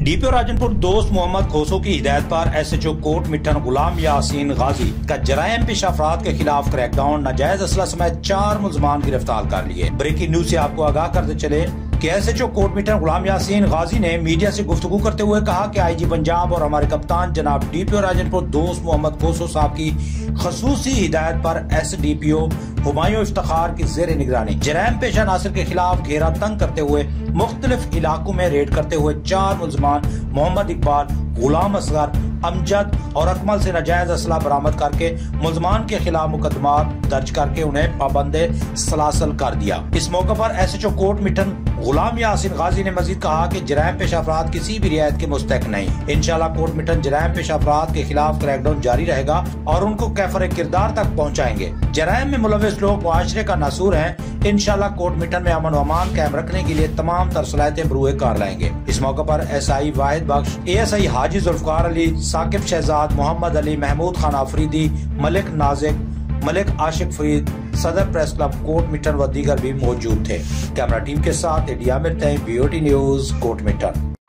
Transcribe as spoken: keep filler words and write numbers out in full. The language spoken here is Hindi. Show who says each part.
Speaker 1: डीपीओ राजनपुर दोस्त मोहम्मद खोसो की हिदायत पर एसएचओ कोट मिठन गुलाम यासीन गाजी का जरायम पेश अफराद के खिलाफ क्रैकडाउन, नाजायज असला समेत चार मुलजमान गिरफ्तार कर लिए। ब्रेकिंग न्यूज से आपको आगाह करते चले कि एसएचओ कोट मिठन गुलाम यासीन गाजी ने मीडिया से गुफ्तगू करते हुए कहा कि आईजी पंजाब और हमारे कप्तान जनाब डीपीओ राजनपुर दोस्त मोहम्मद खोसो साहब की खसूसी हिदायत पर एसडीपीओ हुमायूं इफ्तिखार की जेर निगरानी जरायम पेशा नासिर के खिलाफ घेरा तंग करते हुए मुख्तलिफ इलाकों में रेड करते हुए चार मुलजमान मोहम्मद इकबाल, गुलाम असगर, अमजद और अकमल से नाजायज असला बरामद करके मुलजमान के खिलाफ मुकदमा दर्ज करके उन्हें पाबंदे सलासल कर दिया। इस मौके पर एसएचओ कोट मिठन गुलाम यासीन गाजी ने मजीद कहा कि जरायम पेशा अफराद किसी भी रियायत के मुस्तहक नहीं। इंशाल्लाह कोट मिठन जरायम पेशा अफराद के खिलाफ क्रैकडाउन जारी रहेगा और उनको कैफर किरदार तक पहुँचाएंगे। जरायम में मुलविस लोग मुआशरे का नासूर है। इंशाल्लाह कोट मिठन में अमन व अमान कायम रखने के लिए तमाम तरसलायतें बरूए कार लाएंगे। इस मौके पर एसआई वाहिद बख्श, एएसआई हाजी जुल्फकार अली, साकिब शहजाद, मोहम्मद अली, महमूद खान आफरीदी, मलिक नाजिक, मलिक आशिक फरीद, सदर प्रेस क्लब कोट मिठन व दीगर भी मौजूद थे। कैमरा टीम के साथ इंडिया में बीओटी न्यूज कोट मिठन।